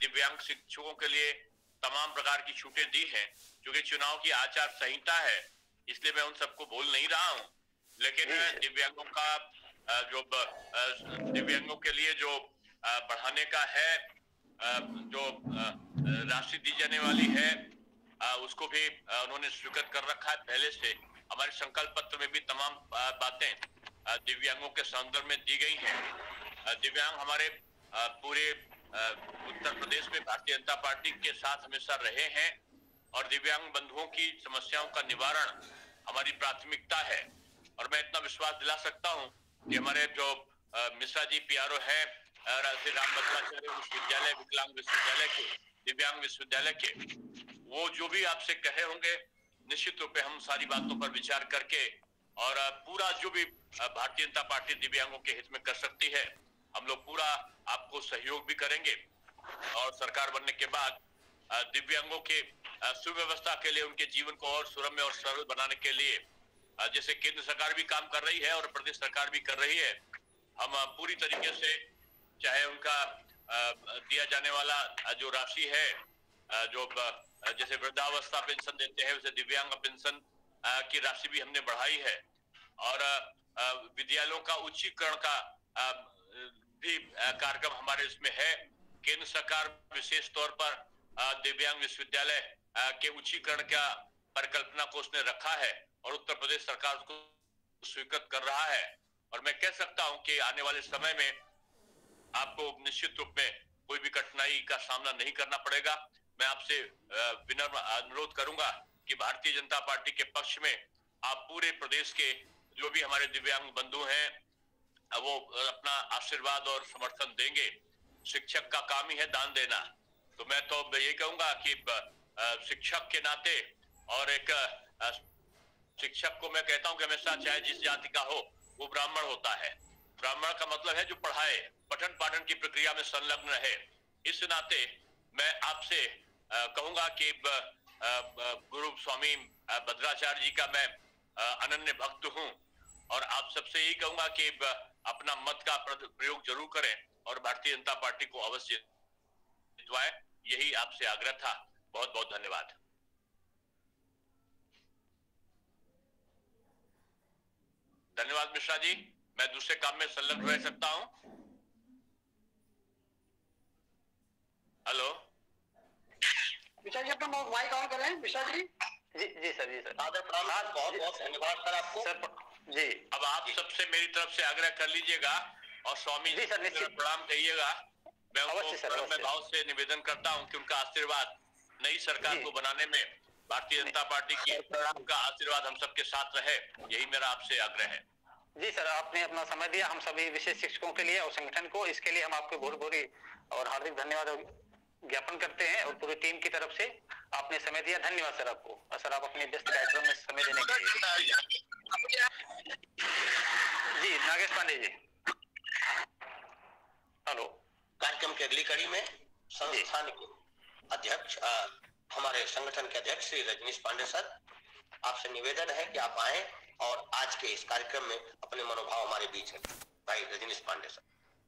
दिव्यांग शिक्षकों के लिए तमाम प्रकार की छूटें दी हैं, क्योंकि चुनाव की आचार संहिता है, इसलिए मैं उन सबको बोल नहीं रहा हूं। लेकिन दिव्यांगों का जो दिव्यांगों के लिए जो बढ़ाने का है, जो राशि दी जाने वाली है, उसको भी उन्होंने स्वीकृत कर रखा है पहले से। हमारे संकल्प पत्र में भी तमाम बातें दिव्यांगों के संदर्भ में दी गई हैं। दिव्यांग हमारे पूरे उत्तर प्रदेश में भारतीय जनता पार्टी के साथ हमेशा रहे हैं और दिव्यांग बंधुओं की समस्याओं का निवारण हमारी प्राथमिकता है। और मैं इतना विश्वास दिला सकता हूं कि हमारे जो मिश्रा जी पीआरओ है श्री राम भद्राचार्य विश्वविद्यालय, विकलांग विश्वविद्यालय के, दिव्यांग विश्वविद्यालय के, वो जो भी आपसे कहे होंगे निश्चित रूप से हम सारी बातों पर विचार करके और पूरा जो भी भारतीय जनता पार्टी दिव्यांगों के हित में कर सकती है, हम लोग पूरा आपको सहयोग भी करेंगे। और सरकार बनने के बाद दिव्यांगों के सुव्यवस्था के लिए, उनके जीवन को और सुरम्य और सरल बनाने के लिए, जैसे केंद्र सरकार भी काम कर रही है और प्रदेश सरकार भी कर रही है, हम पूरी तरीके से, चाहे उनका दिया जाने वाला जो राशि है, जो जैसे वृद्धावस्था पेंशन देते हैं, वैसे दिव्यांग पेंशन की राशि भी हमने बढ़ाई है। और विद्यालयों का उच्चीकरण का भी कार्यक्रम हमारे इसमें है। केंद्र सरकार विशेष तौर पर दिव्यांग विश्वविद्यालय के उच्चीकरण का परिकल्पना को उसने रखा है और उत्तर प्रदेश सरकार उसको स्वीकृत कर रहा है। और मैं कह सकता हूं कि आने वाले समय में आपको निश्चित रूप में कोई भी कठिनाई का सामना नहीं करना पड़ेगा। मैं आपसे विनम्र अनुरोध करूंगा कि भारतीय जनता पार्टी के पक्ष में आप पूरे प्रदेश के जो भी हमारे दिव्यांग बंधु हैं वो अपना आशीर्वाद और समर्थन देंगे। शिक्षक का काम ही है दान देना, तो मैं तो यही कहूंगा कि शिक्षक के नाते, और एक शिक्षक को मैं कहता हूं कि हमेशा चाहे जिस जाति का हो वो ब्राह्मण होता है। ब्राह्मण का मतलब है जो पढ़ाए, पठन पाठन की प्रक्रिया में संलग्न रहे। इस नाते मैं आपसे कहूंगा कि गुरु स्वामी भद्राचार्य जी का मैं अनन्य भक्त हूं और आप सबसे यही कहूंगा कि अपना मत का प्रयोग जरूर करें और भारतीय जनता पार्टी को अवश्य जितवाएं। यही आपसे आग्रह था। बहुत बहुत धन्यवाद। धन्यवाद मिश्रा जी, मैं दूसरे काम में संलग्न रह सकता हूं। हेलो मिश्रा जी, अपना माइक ऑन करें। मिश्रा जी। जी सर, जी सर। बहुत बहुत धन्यवाद सर आपको सर जी। अब आप सबसे मेरी तरफ से आग्रह कर लीजिएगा और स्वामी जी सर निश्चित प्रणाम कहिएगा। मैं उनको भाव से निवेदन करता हूं कि उनका आशीर्वाद नई सरकार को बनाने में भारतीय जनता पार्टी की, उनका आशीर्वाद हम सबके साथ रहे, यही मेरा आपसे आग्रह है। जी सर, आपने अपना समय दिया हम सभी विशेष शिक्षकों के लिए और संगठन को, इसके लिए हम आपको भूरी और हार्दिक धन्यवाद ज्ञापन करते हैं और पूरी टीम की तरफ से। आपने समय दिया, धन्यवाद सर आपको। और सर आप अपने व्यस्त कार्यक्रम में समय देने के लिए। जी नागेश पांडे जी। हेलो। कार्यक्रम की अगली कड़ी में संस्थान के अध्यक्ष, हमारे संगठन के अध्यक्ष श्री रजनीश पांडे सर, आपसे निवेदन है कि आप आए और आज के इस कार्यक्रम में अपने मनोभाव हमारे बीच रखें। भाई रजनीश पांडे सर।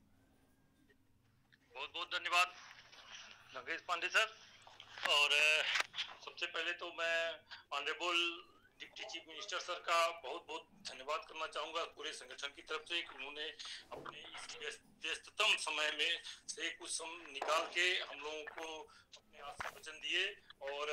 बहुत बहुत धन्यवाद नागेश पांडे सर। और सबसे पहले तो मैं honourable deputy chief minister sir का बहुत बहुत धन्यवाद करना चाहूँगा पूरे संगठन की तरफ से कि उन्होंने अपने इस व्यस्ततम समय में से कुछ समय निकाल के हम लोगों को अपने आशीर्वचन दिए और